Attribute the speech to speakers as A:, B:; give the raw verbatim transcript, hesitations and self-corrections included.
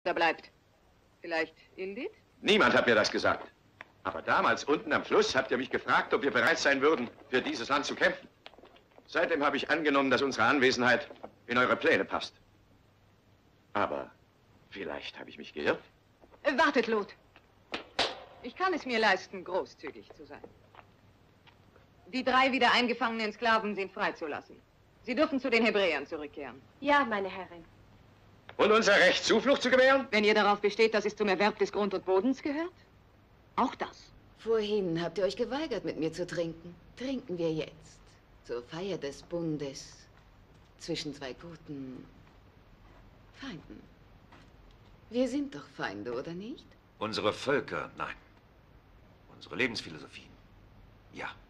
A: da bleibt. Vielleicht Ildit?
B: Niemand hat mir das gesagt. Aber damals unten am Fluss habt ihr mich gefragt, ob wir bereit sein würden, für dieses Land zu kämpfen. Seitdem habe ich angenommen, dass unsere Anwesenheit in eure Pläne passt. Aber vielleicht habe ich mich geirrt.
A: Äh, wartet, Lot. Ich kann es mir leisten, großzügig zu sein. Die drei wieder eingefangenen Sklaven sind freizulassen. Sie dürfen zu den Hebräern zurückkehren.
C: Ja, meine Herrin.
B: Und unser Recht, Zuflucht zu gewähren?
A: Wenn ihr darauf besteht, dass es zum Erwerb des Grund und Bodens gehört? Auch das.
D: Vorhin habt ihr euch geweigert, mit mir zu trinken. Trinken wir jetzt. Zur Feier des Bundes. Zwischen zwei guten Feinden. Wir sind doch Feinde, oder nicht?
E: Unsere Völker, nein. Unsere Lebensphilosophien, ja.